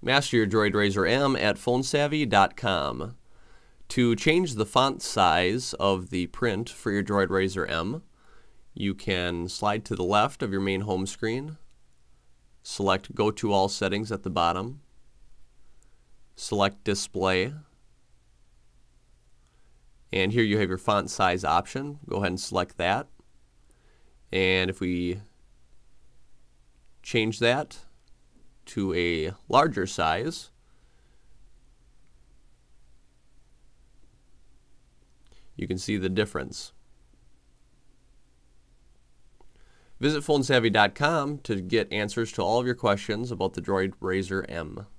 Master your Droid Razr M at phonesavvy.com. To change the font size of the print for your Droid Razr M, you can slide to the left of your main home screen, select Go to All Settings at the bottom, select Display, and here you have your font size option. Go ahead and select that. And if we change that to a larger size, you can see the difference. Visit phonesavvy.com to get answers to all of your questions about the Droid Razr M.